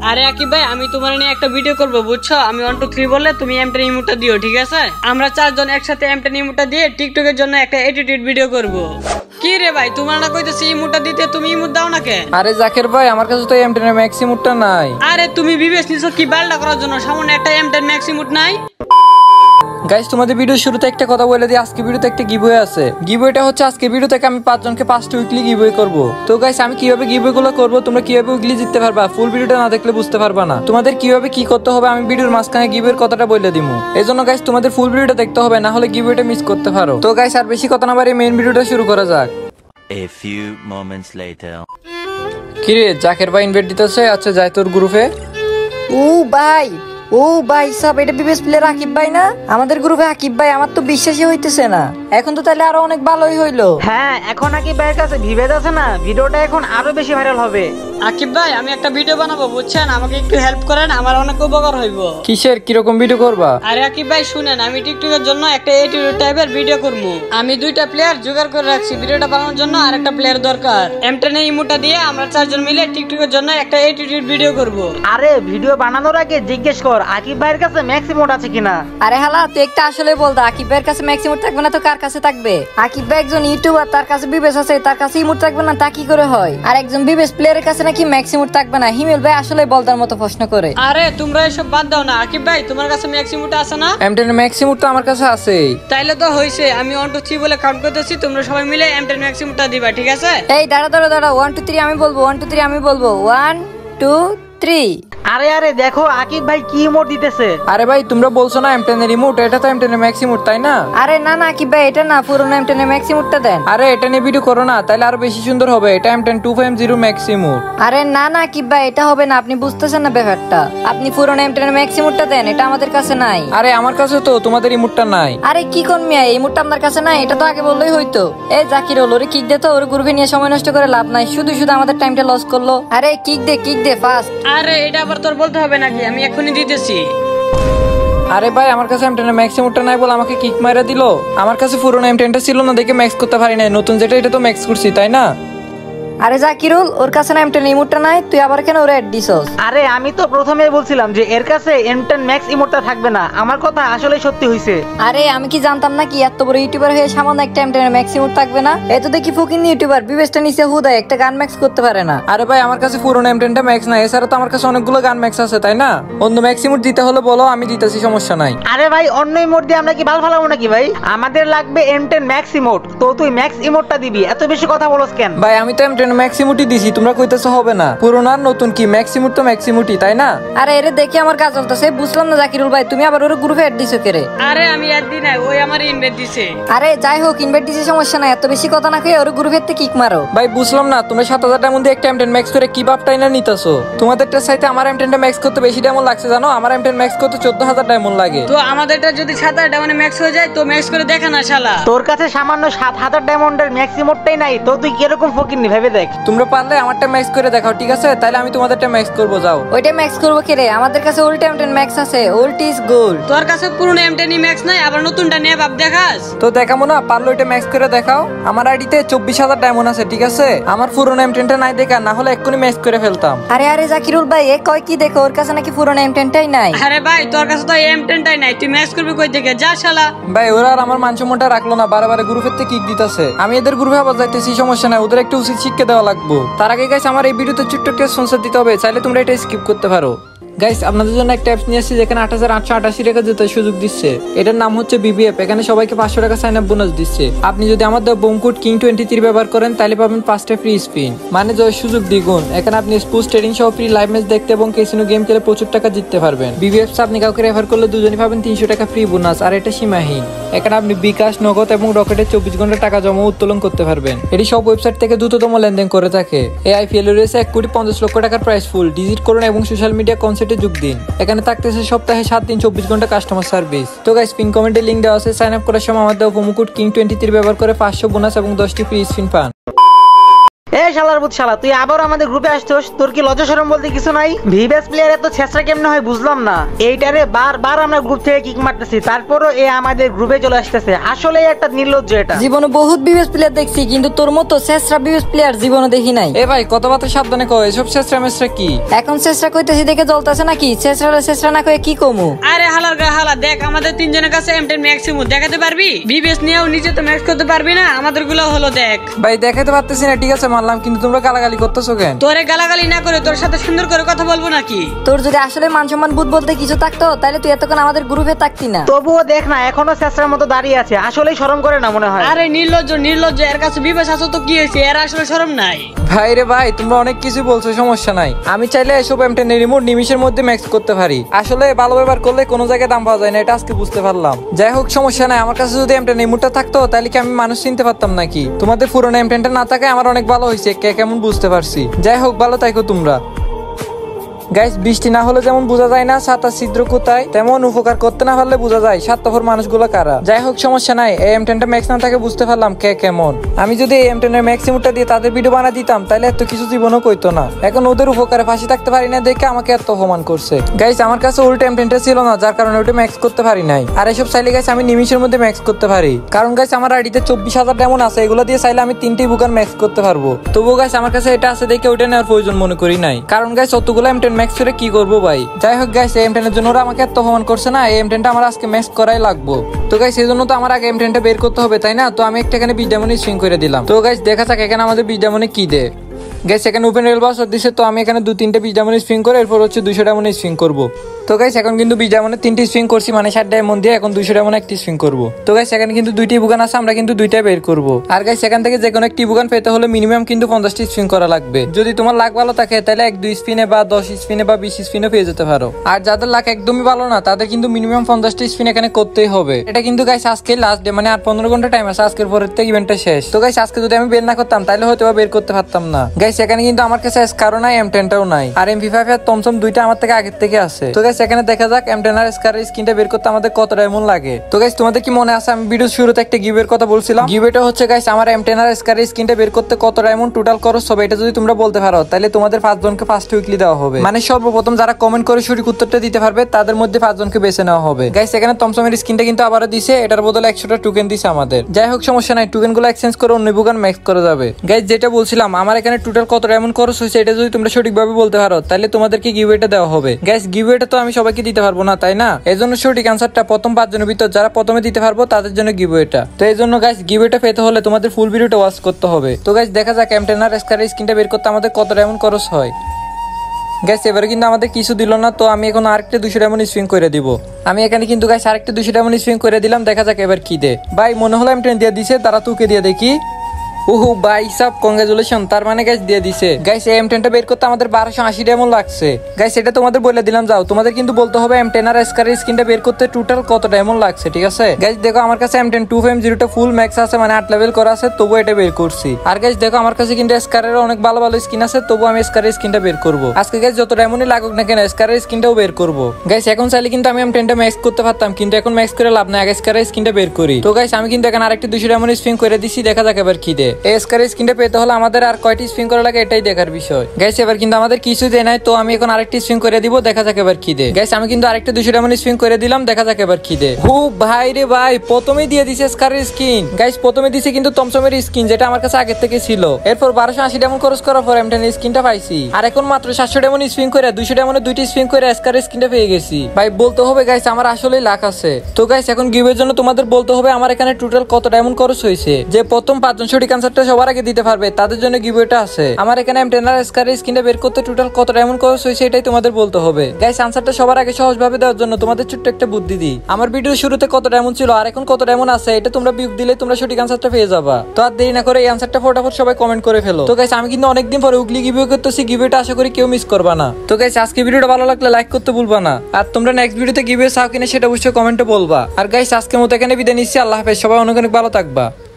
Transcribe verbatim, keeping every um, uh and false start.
আরে আকিব ভাই, আমি তোমার নিয়ে একটা ভিডিও করব বুঝছো। আমি ওয়ান টু থ্রি বললে তুমি এম টেন ইমোটটা দিও, ঠিক আছে? আমরা চারজন একসাথে এম টেন ইমোটটা দিয়ে টিকটকের জন্য একটা এডিটেড ভিডিও করব। কি রে ভাই, তোমার না কইতেছি ইমোটটা দিতে, তুমি ইমোট দাও না কেন? আরে জাকির ভাই, আমার কাছে তো এম টেন এর ম্যাক্স ইমোটটা নাই। আরে তুমি বিবেচ নিছো কি বালটা করার জন্য? সামনে একটা এম টেন ম্যাক্স ইমোট নাই? গাইস, তোমাদের ভিডিও শুরুতে একটা কথা বলে দিই, আজকে ভিডিওতে একটা গিভওয়ে আছে। গিভওয়েটা হচ্ছে আজকে ভিডিও থেকে আমি পাঁচজনকে পাঁচটা উইকলি গিভওয়ে করব। তো গাইস, আমি কিভাবে গিভওয়ে গুলো করব, তোমরা কিভাবে উইকলি জিততে পারবা, ফুল ভিডিওটা না দেখলে বুঝতে পারবা না। তোমাদের কিভাবে কি করতে হবে আমি ভিডিওর মাঝখানে গিভওয়ের কথাটা বলে দিমু। এজন্য গাইস তোমাদের ফুল ভিডিওটা দেখতে হবে, না হলে গিভওয়েটা মিস করতে পারো। তো গাইস, আর বেশি কথা না বাড়িয়ে মেইন ভিডিওটা শুরু করা যাক। A few moments later. কি রে, জাকির ভাই ইনভাইট দিতেছে? আচ্ছা যাই তোর গ্রুপে। ও ভাই, ও ভাই সব এটা বিবেশ প্লেয়ার আকিব ভাই না? আমাদের গ্রুপে আকিব ভাই, আমার তো বিশ্বাসই হইতেছে না। এখন তো তাহলে আরো অনেক ভালোই হইলো। হ্যাঁ, এখন আকিব ভাইয়ের কাছে ভিভেদ আছে না, ভিডিওটা এখন আরো বেশি ভাইরাল হবে। আকিব ভাই, আমি একটা ভিডিও বানাবো বুঝছেন, আমাকে একটু হেল্প করেন, আমার অনেক উপকার হইব। কিসের, কিরকম ভিডিও করবা? আরে আকিব ভাই শুনেন, আমি টিকটকের জন্য একটা এডিট টাইপের ভিডিও করব। আমি দুইটা প্লেয়ার জোগাড় করে রাখছি ভিডিওটা বানানোর জন্য, আর একটা প্লেয়ার দরকার। এম টেন এর ইমোটটা দিয়ে আমরা চারজন মিলে টিকটকের জন্য একটা এডিট ভিডিও করব। আরে ভিডিও বানানোর আগে জিজ্ঞেস কর আকিব ভাইয়ের কাছে ম্যাক্স ইমোট আছে কিনা। আরে হালা, তুই একটা আসলে বলতো আকিব ভাইয়ের কাছে ম্যাক্স ইমোট থাকবে না তো কার কাছে থাকবে? আকিব ভাই একজন ইউটিউবার, তার কাছে বিবেশ আছে, তার কাছে ইমোট থাকবে না তা কি করে হয়? আর একজন বিবেশ প্লেয়ারের কাছে নাকি ম্যাক্স ইমোট থাকবে না? হিমেল ভাই আসলে বলতার মতো প্রশ্ন করে। আরে তোমরা এসব বাদ দাও না। আকিব ভাই, তোমার কাছে ম্যাক্স ইমোট আছে না? এম টেন এর ম্যাক্স ইমোটটা আমার কাছে আছে। তাইলে তো হইছে, আমি ওয়ান টু থ্রি বলে কাউন্ট করতেছি, তোমরা সবাই মিলে এম টেন ম্যাক্স ইমোটটা দিবা, ঠিক আছে? এই দাঁড়া দাঁড়া দাঁড়া, ওয়ান টু থ্রি আমি বলবো, ওয়ান টু থ্রি আমি বলবো, ওয়ান টু থ্রি। আরে আরে দেখো আকিব ভাই কি ইমোট দিতেছে। আরে ভাই, তোমরা বলছো না এম টেন এর ইমোট, এটা তো এম টেন এর ম্যাক্স ইমোট, তাই না? আরে না না আকিব ভাই, এটা না, পুরোনো এম টেন এর ম্যাক্স ইমোটটা দেন। আরে এটা নিয়ে ভিডিও করো না, তাহলে আরো বেশি সুন্দর হবে। এটা M ten two five zero max emote. আরে না না আকিব ভাই, এটা হবে না, আপনি বুঝতেছেন না ব্যাপারটা। আপনি পুরোনো এম টেন এর ম্যাক্স ইমোটটা দেন, এটা আমাদের কাছে নাই। আরে আমার কাছে তো, তোমাদের ইমোটটা নাই। আরে কি কোন মিয়া, এই ইমোটটা আপনার কাছে নাই? এটা তো আগে বললেই হইতো। এই জাকির হল, ওরে কিক দে তো, ওর গ্রুপে নিয়ে সময় নষ্ট করে লাভ নাই, শুধু শুধু আমাদের টাইমটা লস করলো। আরে কিক দে, কিক দে ফাস্ট। আরে এটা আবার তোর বলতে হবে নাকি? আমি এখনই দিতেছি। আরে ভাই, আমার কাছে এম টেন এর ম্যাক্স ইমোটটা নাই বলে আমাকে কিক মারা দিল। আমার কাছে পুরোনো এম টেন টা ছিল না দেখে ম্যাক্স করতে পারি নাই, নতুন যেটা এটা তো ম্যাক্স করছি, তাই না? আরে জাকিরুল, ওর কাছে না এম টেন ইমোটটা নাই, তুই আবার কেন ওরে অ্যাড দিছস? আরে আমি তো প্রথমেই বলছিলাম যে এর কাছে এম টেন ম্যাক্স ইমোটটা থাকবে না, আমার কথা আসলে সত্যি হইছে। আরে আমি কি জানতাম না কি এত বড় ইউটিউবার হয়ে সামান্য একটা এম টেন এর ম্যাক্স ইমোট থাকবে না? এত দেখি ফকিং ইউটিউবার বিবেশটা নিচে হুদায় একটা গান ম্যাক্স করতে পারে না। আরে ভাই, আমার কাছে পুরোনো এম টেন টা ম্যাক্স নাই, এছাড়া তো আমার কাছে অনেকগুলো গান ম্যাক্স আছে, তাই না? অন্য ম্যাক্স ইমোট দিতে হলে বলো, আমি দিতেছি, সমস্যা নাই। আরে ভাই, অন্য ইমোট দিয়ে আমরা কি বাল ফালাবো নাকি ভাই? আমাদের লাগবে এম টেন ম্যাক্স ইমোট, তো তুই ম্যাক্স ইমোটটা দিবি, এত বেশি কথা বলছ কেন? ভাই আমি তো এম টেন ম্যাক্স ইমোটই দিছি, তোমরা কইতেছো হবে না। পুরোনো আর নতুন কি, ম্যাক্স ইমোট তো ম্যাক্স ইমোটই, তাই না? আরে এরে দেখি আমার কাজ চলতেছে, বুঝলাম না জাকিরুল ভাই, তুমি আবার ওর গ্রুপে অ্যাড দিছো কেরে? আরে আমি অ্যাড দিই নাই, ওই আমার ইনভাইট দিছে। আরে যাই হোক, ইনভাইট দিছে সমস্যা নাই, এত বেশি কথা না কই ওর গ্রুপের থেকে কিক মারো। ভাই বুঝলাম না, তোমরা সাত হাজার ডায়মন্ড দিয়ে একটা এম টেন ম্যাক্স করে কি বাপটাই না নিতেছো? তোমাদেরটার সাথে আমার এম টেন টা ম্যাক্স করতে বেশি ডায়মন্ড লাগছে জানো? আমার এম টেন ম্যাক্স করতে চোদ্দ হাজার ডায়মন্ড লাগে। তো আমাদেরটা যদি সাত হাজার ডায়মন্ডে ম্যাক্স হয়ে যায় তো ম্যাক্স করে দেখা না শালা। তোর কাছে সামান্য সাত হাজার ডায়মন্ডের ম্যাক্স ইমোটটাই নাই, তো তুই কিরকম ফকিরনি ভেবে দেখ। তোমরা পারলে আমারটা ম্যাক্স করে দেখাও, ঠিক আছে? তাহলে আমি তোমাদেরটা ম্যাক্স করবো, যাও। ওইটা ম্যাক্স করবো কেরে? আমাদের কাছে ওল্ড এম টেন ম্যাক্স আছে, ওল্ড ইজ গোল্ড। তোর কাছে পুরনো এম টেন ম্যাক্স নাই, আবার নতুনটা নিয়ে ভাব দেখাস? তো দেখাবো না, পারলে ওইটা ম্যাক্স করে দেখাও। আমার আইডিতে চব্বিশ হাজার ডায়মন্ড আছে, ঠিক আছে? আমার পুরনো এম টেন টা নাই দেখা, না হলে এক্ষুনি ম্যাক্স করে ফেলতাম। আরে আরে জাকিরুল ভাই, এ কয় কি দেখো, ওর কাছে নাকি পুরনো এম টেন টাই নাই। আরে ভাই, তোর কাছে তো এম টেন টাই নাই, তুই ম্যাক্স করবি কই থেকে? যা শালা। ভাই ওরা আর আমার মানসম্মানটা রাখলো না, বারে বারে গ্রুপের থেকে কিক দিতেছে। আমি এদের গ্রুপে আবার যাইতেছি, সমস্যা নাই, ওদের একটু উচিত শিক্ষা দেওয়া লাগবো। তার আগে গাইস আমার এই ভিডিওতে ছোট্ট একটা স্পন্সর দিতে হবে, চাইলে তোমরা এটা স্কিপ করতে পারো। গাইস আপনাদের জন্য একটা অ্যাপস নিয়ে আসছি যেখানে আট হাজার আটশো আটাশি টাকা জেতার সুযোগ দিচ্ছে। এটার নাম হচ্ছে বিবিএফ। এখানে সবাইকে পাঁচশো টাকা সাইন আপ বোনাস দিচ্ছে। আপনি যদি আমাদের বোমকোড কিং টোয়েন্টি থ্রি ব্যবহার করেন তাহলে পাবেন পাঁচটা ফ্রি স্পিন, মানে জয়ের সুযোগ দ্বিগুণ। এখানে আপনি স্পোর্টস ট্রেডিং সহ ফ্রি লাইভ ম্যাচ দেখতে এবং ক্যাসিনো গেম খেলে প্রচুর টাকা জিততে পারবেন। বিবিএফ আপনি কাউকে রেফার করলে দুজনই পাবেন তিনশো টাকা ফ্রি বোনাস, আর এটা সীমাহীন। এখানে আপনি বিকাশ, নগদ এবং রকেটে চব্বিশ ঘন্টা টাকা জমা উত্তোলন করতে পারবেন। এটি সব ওয়েবসাইট থেকে দ্রুততম লেনদেন করে থাকে। এই আইপিএল রয়েছে এক কোটি পঞ্চাশ লক্ষ টাকার প্রাইস ফুল। ডিজিট করুন এবং সোশ্যাল মিডিয়া কনসার্টে যোগ দিন। এখানে থাকতেছে সপ্তাহে সাত দিন চব্বিশ ঘন্টা কাস্টমার সার্ভিস। তো গাইস পিন কমেন্টে লিংক দেওয়া আছে, সাইন আপ করার সময় আমাদের promo code king twenty three ব্যবহার করে পাঁচশো বোনাস এবং দশটি ফ্রি স্পিন পান। এই শালার বুত শালা, তুই আবার আমাদের গ্রুপে আসছস, তোর কি লজ্জা শরম বলতে কিছু নাই? ভিভেস প্লেয়ার এত ছেঁচড়া কেমনে হয় বুঝলাম না। এইটারে বারবার আমরা গ্রুপ থেকে কিক মারতেছি, তারপরও এ আমাদের গ্রুপে চলে আসতেছে। আসলে একটা নির্লজ্জ এটা। জীবনে বহুত বিবেস প্লেয়ার দেখছি, কিন্তু তোর মতো শেষরা বিবেস প্লেয়ার জীবনে দেখি নাই। এ ভাই কত বাতে সাবধানে কয়, এসব শেষরা মেসরা কি? এখন শেষরা কইতেছি দেখে জ্বলতেছে নাকি? শেষরা শেষরা না কয়ে কি কমু? আরে হালার গা হালা, দেখ আমাদের তিনজনের কাছে এম টেন ম্যাক্সিমাম দেখাতে পারবি? বিবিএস নিয়েও নিজে তো ম্যাক্স করতে পারবি না, আমাদের গুলো হলো দেখ। ভাই দেখাতে পারতেছি না, ঠিক আছে মানলাম, কিন্তু তোমরা গালাগালি করতেছো কেন? তোরে গালাগালি না করে তোর সাথে সুন্দর করে কথা বলবো নাকি? তোর যদি আসলে মান সম্মান বুধ বলতে কিছু থাকতো তাহলে তুই এতক্ষণ আমাদের গ্রুপে থাকতি না। তবুও দেখ না, এখনো ছেঁচড়ার মতো দাঁড়িয়ে আছে। আসলেই শরম করে না মনে হয়। আরে নির্লজ্জ নির্লজ্জ, এর কাছে বিবেস আছে তো কি হয়েছে, এর আসলে শরম নাই। ভাই রে ভাই, তোমরা অনেক কিছু বলছো, সমস্যা নাই। আমি চাইলে এসব এম টেন রিমোট নিমিশের মধ্যে ম্যাক্স করতে পারি। আসলে ভালো ব্যবহার করলে কোনো জায়গায় দাম পাওয়া যায় না, এটা আজকে বুঝতে পারলাম। যাই হোক সমস্যা নাই, আমার কাছে যদি এম টেন রিমোটটা থাকতো তাহলে কি আমি মানুষ চিনতে পারতাম নাকি? তোমাদের পুরোনো এম টেনটা না থাকে আমার অনেক ভালো হয়েছে, কে কেমন বুঝতে পারছি। যাই হোক ভালো থাকো তোমরা। গাইস, বৃষ্টি না হলে যেমন বোঝা যায় না ছাতা ছিদ্র কোথায়, তেমন উপকার করতে না পারলে বোঝা যায় স্বার্থপর মানুষগুলো কারা। যাই হোক সমস্যা নাই, এই এম টেনটা ম্যাক্স না থাকে বুঝতে পারলাম কে কেমন। আমি যদি এই এম টেনের ম্যাক্সিমুটটা দিয়ে তাদের ভিডিও বানা দিতাম তাহলে এত কিছু জীবনও কইতো না। এখন ওদের উপকারে ফাঁসি থাকতে পারি না দেখে আমাকে এত অপমান করছে। গাইস, আমার কাছে উল্টো এম টেনটা ছিল না, যার কারণে ওটা ম্যাক্স করতে পারি নাই। আর এসব চাইলে গাইস আমি নিমিশের মধ্যে ম্যাক্স করতে পারি, কারণ গাইস আমার আইডিতে চব্বিশ হাজার ডেমন আছে, এগুলো দিয়ে চাইলে আমি তিনটি বুকান ম্যাক্স করতে পারবো। তবুও গাইস আমার কাছে এটা আছে দেখে ওটা নেওয়ার প্রয়োজন মনে করি নাই, কারণ গাইস অতগুলো এম টেন ম্যাক্স করে কি করবো ভাই। যাই হোক গাইস, এম টেন এর জন্য ওরা আমাকে এত অপমান করছে না, এম টেনটা আমার আজকে ম্যাক্স করাই লাগবো। তো গাইস এই জন্য তো আমার আগে এম টেনটা বের করতে হবে, তাই না? তো আমি একটা এখানে বিশ ডায়মন্ড সুইং করে দিলাম। তো গাইস দেখা যাক এখানে আমাদের বিশ ডায়মন্ডে কি দেয়। গাইস এখানে ওপেন রেল বাস দিচ্ছে, তো আমি এখানে দু তিনটে বিশ ডায়মন্ড সুইং করে এরপর হচ্ছে দুইশো ডায়মন্ড সুইং করবো। তো গাইস এখন কিন্তু বিশ ডায়মন্ডে তিনটি সুইং করছি, মানে ষাট ডায়মন্ড দিয়ে এখন দুইশো ডায়মন্ড একটি সুইং করবো। তো গাইস এখানে কিন্তু দুইটি বুগান আছে, আমরা কিন্তু দুইটা বের করবো। আর গাইস এখান থেকে যে কোনো একটি বুগান পেতে হলে মিনিমাম কিন্তু পঞ্চাশটি সুইং করা লাগবে। যদি তোমার লাক ভালো থাকে তাহলে এক দুই স্পিনে বা দশ স্পিনে বা বিশ স্পিনে পেয়ে যেতে পারো। আর যাদের লাক একদমই ভালো না তাদের কিন্তু মিনিমাম পঞ্চাশটি স্পিন এখানে করতেই হবে। এটা কিন্তু গাইস আজকে লাস্ট ডে, মানে আর পনেরো ঘন্টা টাইম আছে, আজকের পরের থেকে ইভেন্টটা শেষ। তো গাইস আজকে যদি আমি বের না করতাম তাহলে হয়তো বের করতে পারতাম না। গাইস এখানে কিন্তু আমার কাছে এসকারও নাই, এম টেনটাও নাই, আর এম ভি ফাইভ আর টমসম দুইটা আমার থেকে আগের থেকে আছে। তো গাইস এখানে দেখা যাক এম টেন আর এসকারের স্কিনটা বের করতে আমাদের কত ডায়মন্ড লাগে। তো গাইস তোমাদের কি মনে আছে আমি ভিডিও শুরুতে একটা গিভের কথা বলছিলাম? গিভেটা হচ্ছে গাইস আমার এম টেন আর এসকারের স্কিনটা বের করতে কত ডায়মন্ড টোটাল খরচ হবে, এটা যদি তোমরা বলতে পারো তাহলে তোমাদের পাঁচজনকে ফার্স্ট উইকলি দেওয়া হবে। মানে সর্বপ্রথম যারা কমেন্ট করে সঠিক উত্তরটা দিতে পারবে তাদের মধ্যে পাঁচজনকে বেছে নেওয়া হবে। গাইস এখানে টমসমের স্কিনটা কিন্তু আবারও দিছে, এটার বদলে একশোটা টোকেন দিছে আমাদের। যাই হোক সমস্যা নাই, টোকেন গুলো এক্সচেঞ্জ করে অন্য বুকান ম্যাক্স করা যাবে। গাইস যেটা বলছিলাম আমার এখানে টোটাল কত ডায়মন্ড খরচ হয়েছে এটা যদি তোমরা সঠিকভাবে বলতে পারো তাহলে তোমাদেরকে গিভওয়েটা দেওয়া হবে। গাইস গিভওয়েটা তো আমি সবাইকে দিতে পারবো না, তাই না? এজন্য সঠিক অ্যানসারটা প্রথম পাঁচজনের ভিতর যারা প্রথমে দিতে পারবো তাদের জন্য গিভওয়েটা। তো এই জন্য গাইস গিভওয়েটা পেতে হলে তোমাদের ফুল ভিডিওটা ওয়াচ করতে হবে। তো গাইস দেখা যাক এম টেন আর এসকারের স্কিনটা বের করতে আমাদের কত ডায়মন্ড খরচ হয়। গাইস এবারে কিন্তু আমাদের কিছু দিল না, তো আমি এখন আরেকটা দুশো ডায়মন্ড সুইং করে দিব। আমি এখানে কিন্তু গাইস আরেকটা দুশো ডায়মন্ড সুইং করে দিলাম, দেখা যাক এবার কি দে। ভাই মনে হলো এম টেন দিয়ে দিছে, তারা তুকে দিয়ে দেখি। ওহো ভাই সব কংগ্রাচুলেশন, তার মানে গাইস দিয়ে দিছে। গাইস এম টেনটা বের করতে আমাদের বারোশো আশি ডায়মন্ড লাগছে। গাইস এটা তোমাদের বলে দিলাম, যাও তোমাদের কিন্তু বলতে হবে এম টেন আর এসকারের স্কিনটা বের করতে টোটাল কত ডায়মন্ড লাগছে, ঠিক আছে? গাইস দেখো আমার কাছে এম টেন টু ফাইভ জিরোটা ফুল ম্যাক্স আছে, মানে আট লেভেল করা আছে, তবু এটা বের করছি। আর গাইস দেখো আমার কাছে কিন্তু এসকারের অনেক ভালো ভালো স্কিন আছে, তবু আমি এসকারের স্কিনটা বের করব। আজকে গাইস যত ডায়মন্ডই লাগুক না কেন এসকারের স্কিনটাও বের করব। গাইস এখন চাইলে কিন্তু আমি এম টেনটা ম্যাক্স করতে পারতাম, কিন্তু এখন ম্যাক্স করে লাভ নাই, আগে এসকারের স্কিনটা বের করি। তো গাইস আমি কিন্তু এখন আরেকটা দুশো ডায়মন্ড স্পিন করে দিছি, দেখা যাক এবার কি দে। এসকারের স্কিনটা পেতে হলে আমাদের আর কয়টি স্পিন করা লাগে এটাই দেখার বিষয়। গাইস এবার কিন্তু আমাদের কিছু দেয় নাই, তো আমি এখন আরেকটি স্পিন করে দিব, দেখা যাক এবার কি দে। গাইস আমি কিন্তু আরেকটা দুশো ডায়মন্ড স্পিন করে দিলাম, দেখা যাক এবার কি দে। হু ভাই রে ভাই, প্রথমেই দিয়ে দিছে এসকারের স্কিন। গাইস প্রথমে দিছে কিন্তু টমসমের স্কিন, যেটা আমার কাছে আগের থেকে ছিল। এরপর বারোশো আশি ডায়মন্ড খরচ করার পর এম টেন এর স্কিনটা পাইছি, আর এখন মাত্র সাতশো ডায়মন্ড স্পিন করে দুইশো ডায়মন্ডে দুইটি স্পিন করে এসকারের স্কিনটা পেয়ে গেছি। ভাই বলতে হবে গাইস আমার আসলেই লাক আছে। তো গাইস এখন গিভের জন্য তোমাদের বলতে হবে আমার এখানে টোটাল কত ডায়মন্ড খরচ হয়েছে। যে প্রথম পাঁচজন সঠিক অ্যানসারটা সবার আগে দিতে পারবে তাদের জন্য গিভওয়েটা আছে। আমার এখানে এম টেন আর এসকারের স্কিনটা বের করতে টোটাল কত ডায়মন্ড খরচ হয়েছে এটাই তোমাদের বলতে হবে। গাইস আনসারটা সবার আগে সহজভাবে দেওয়ার জন্য তোমাদের ছোট্ট একটা বুদ্ধি দিই। আমার ভিডিওর শুরুতে কত ডায়মন্ড ছিল আর এখন কত ডায়মন্ড আছে এটা তোমরা বিয়োগ দিলে তোমরা সঠিক অ্যানসারটা পেয়ে যাবা। তো আর দেরি না করে এই অ্যানসারটা ফটাফট সবাই কমেন্ট করে ফেলো। তো গাইস আমি কিন্তু অনেকদিন পরে উগলি গিভওয়ে করতেছি, গিভওয়েটা আশা করি কেউ মিস করবা না। তো গাইস আজকে ভিডিওটা ভালো লাগলে লাইক করতে ভুলবা না, আর তোমরা নেক্সট ভিডিওতে গিভওয়ে চাও কিনা সেটা অবশ্যই কমেন্টে বলবা। আর গাইস আজকের মতো এখানে বিদায় নিচ্ছি, আল্লাহ হাফেজ, সবাই অনেক অনেক ভালো থাকবা।